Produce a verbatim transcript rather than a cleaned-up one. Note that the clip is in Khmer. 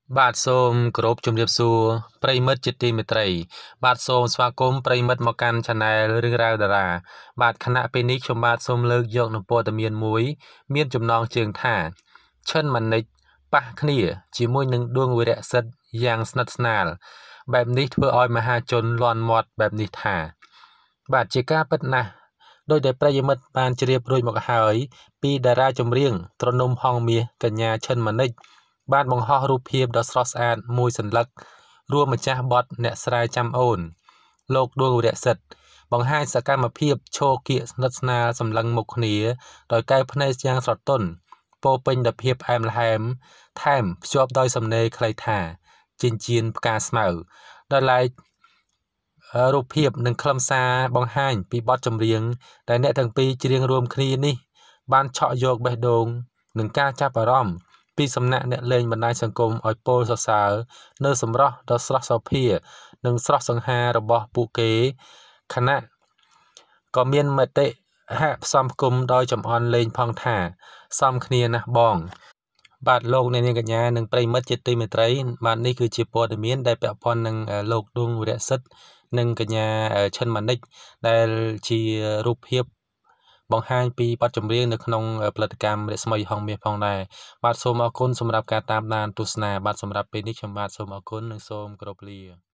បាទសូមគោរពជំរាបសួរប្រិយមិត្តជាទីមេត្រីបាទសូមស្វាគមន៍ប្រិយមិត្តមកកាន់ Channel រឿងរ៉ាវតារាបាទខណៈពេលនេះខ្ញុំបាទសូមលើកយកនូវព័ត៌មានមួយមានចំណងជើងថាឈិនម៉ានិចប៉ះគ្នាជាមួយនឹងដួងវីរៈសិទ្ធិយ៉ាងស្និទ្ធស្នាលបែបនេះធ្វើឲ្យមហាជនលាន់មាត់បែបនេះថាបាទជាការពិតណាស់ដោយដែលប្រិយមិត្តបានជ្រាបរួចមកហើយពីតារាចម្រៀងត្រនំហងមាសកញ្ញាឈិនម៉ានិចបានបង្ហោះរូបភាពដ៏ស្រស់ស្អាតមួយសន្លឹករួមម្ចាស់បទអ្នកស្រាយចាំអូនលោកដួងវីរៈសិទ្ធិបង្ហាញសកម្មភាពឈរគៀកស្និទ្ធស្នាលសម្លឹងមុខគ្នាដោយកែវភ្នែកយ៉ាងស្រទន់ពោពេញដោយភាពផ្អែមល្ហែមថែមភ្ជាប់ដោយសំណេរខ្លីថាចិញ្ចៀនផ្កាស្មៅដោយឡែករូបភាពនិងខ្លឹមសារបង្ហាញពីបទចម្រៀងដែលអ្នកទាំងពីរច្រៀងរួមគ្នានេះបានឆក់យកបេះដូងនឹងការចាប់អារម្មណ៍ពីសំណាក់អ្នកលេងបណ្ដាញសង្គមឲ្យពោលសរសើរនៅសម្រស់ដ៏ស្រស់សោភានិងស្រស់សង្ហារបស់ពួកគេខណៈក៏មានមតិហាក់ផ្សំផ្គុំដោយចំអន់លេងផងថាសមគ្នាណាស់បងបាទលោកអ្នកនាងកញ្ញានិងប្រិយមិត្តជាទីមេត្រីបាទនេះគឺជាព័ត៌មានដែលពាក់ព័ន្ធនឹងលោកដួងវីរៈសិទ្ធិនិងកញ្ញាឈិនម៉ានិចដែលជារូបភាពបង្ហាញពីបទចម្រៀងនៅក្នុងផលិតកម្មរស្មីហងមាសផងដែរបាទសូមអរគុណសម្រាប់ការតាមដានទស្សនាបាទសម្រាប់ពេលនេះខ្ញុំបាទសូមអរគុណនិងសូមគោរពលា